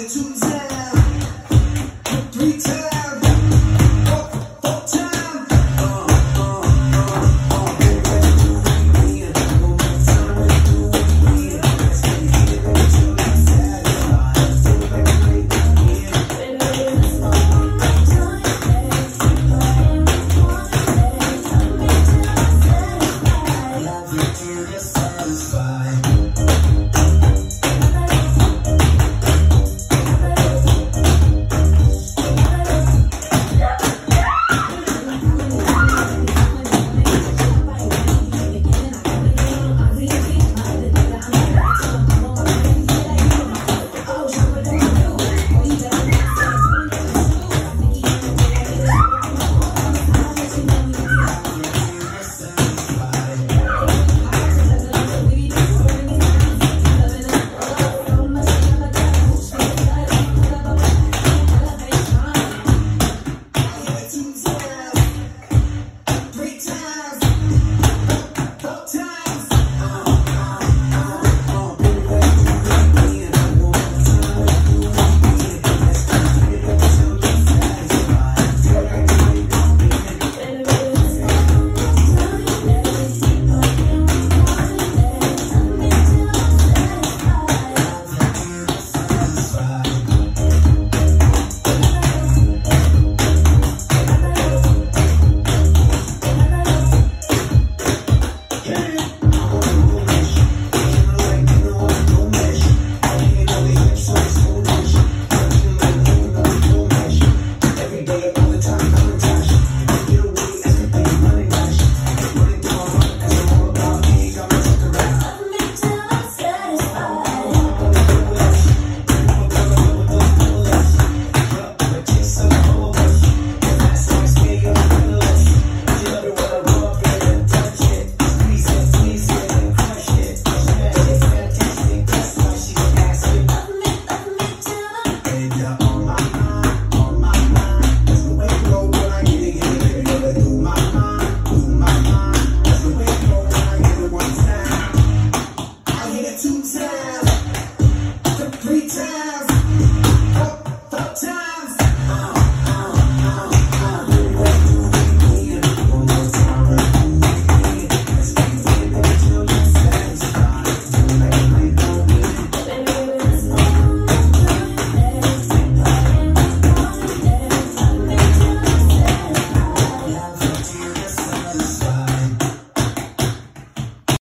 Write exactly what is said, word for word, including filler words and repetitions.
it two times, three times, four, four times. Uh, uh, uh, uh, baby, let's do it again. One more time, let's do it again. Let's get it until it's satisfied. Let's do it like we made it again. Baby, let's go. Love you till you're satisfied. Two times.